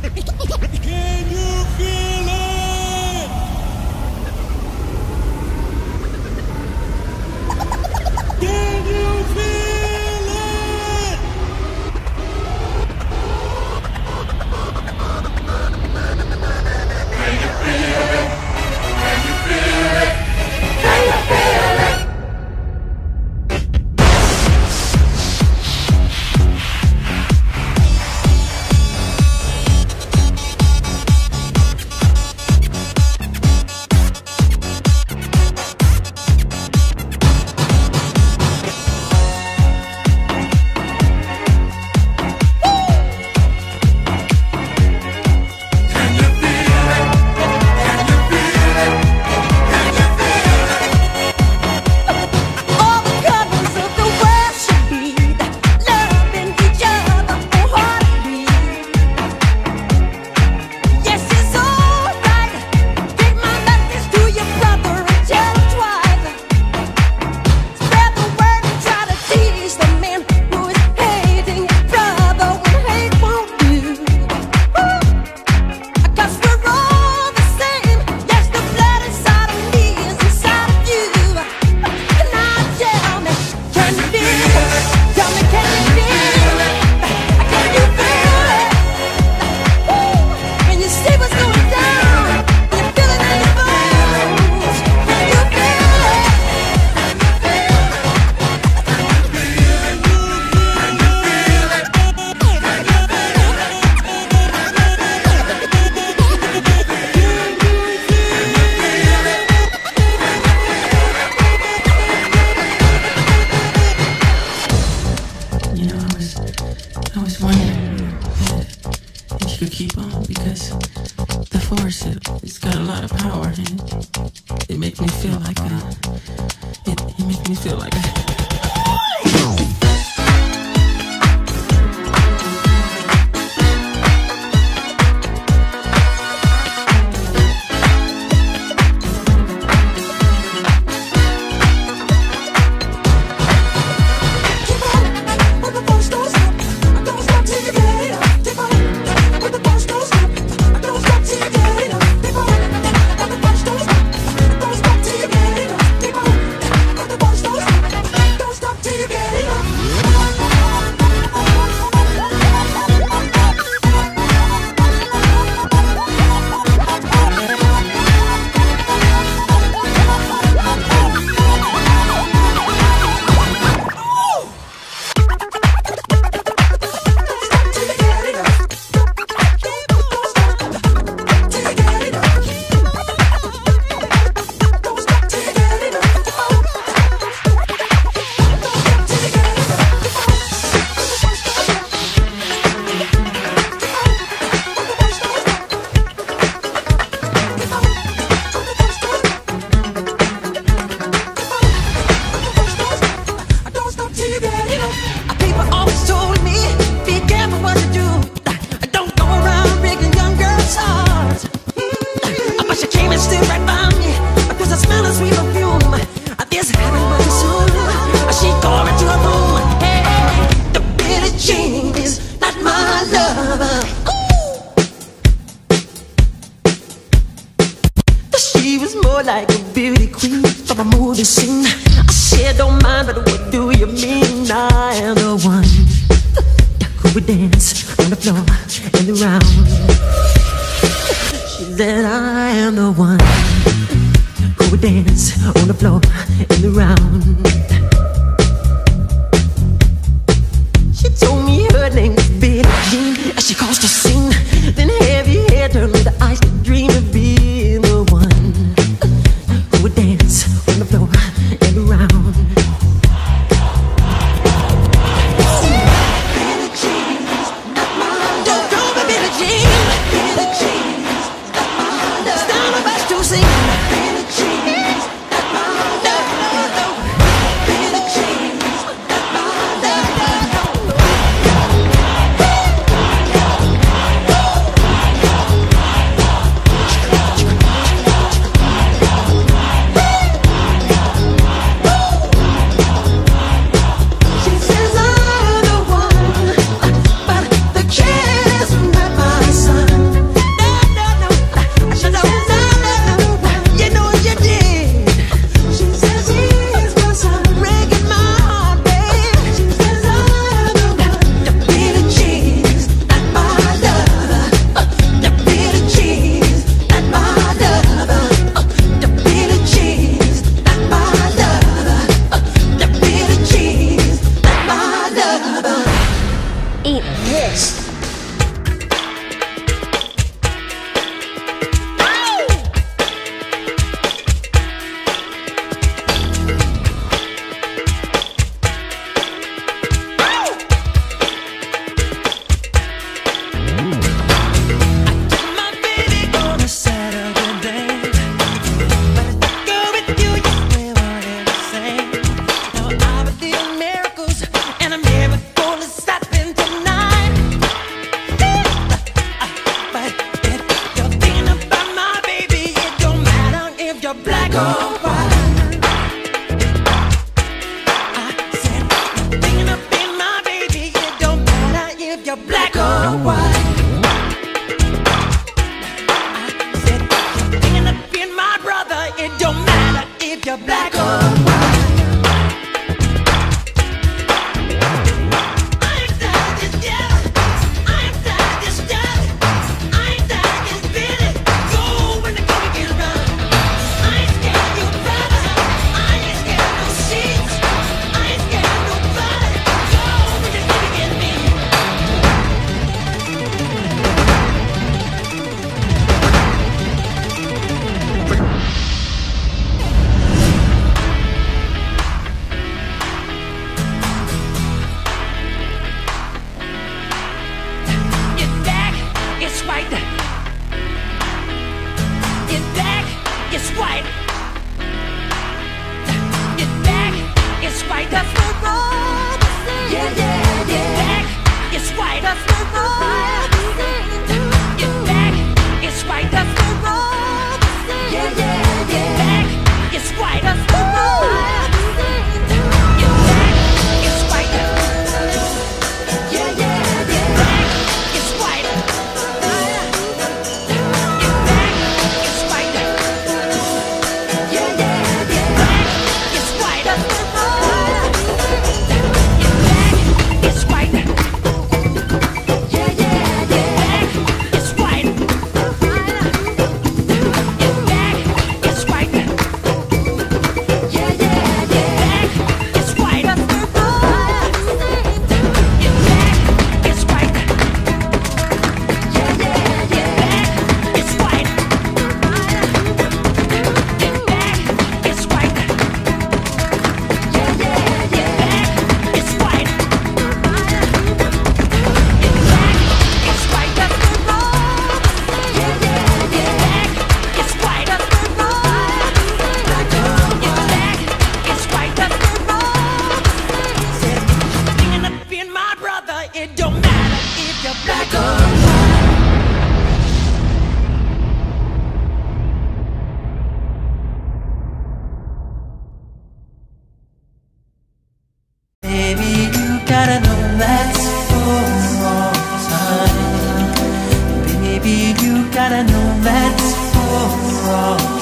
Can you feel it? Can you feel it? Can you feel it? Can you feel it? Can you feel it? I was wondering if you could keep on, because the force, it's got a lot of power, and it makes me feel like it makes me feel like like a beauty queen from a movie scene. I said, don't mind, but what do you mean? I am the one who would dance on the floor and around. She said, I am the one who would dance on the floor and around. She told me her name was Billie Jean, as she caused a scene. Then heavy hair turned with the eyes to dream of being the one who would dance on the floor and around. Billie Jean's not my love. Don't be Billie Jean. Billie Jean's not my love. It's not about to sing. Billie Jean's not my love. Billie Jean's not my love. She says I'm the one, but the kid is not my son. black or white. I said, thinking of being my baby, it don't matter if you're black or white. I said, thinking of being my brother, it don't matter if you're black or white. Gotta know that's for all time. Baby, you gotta know that's for all time.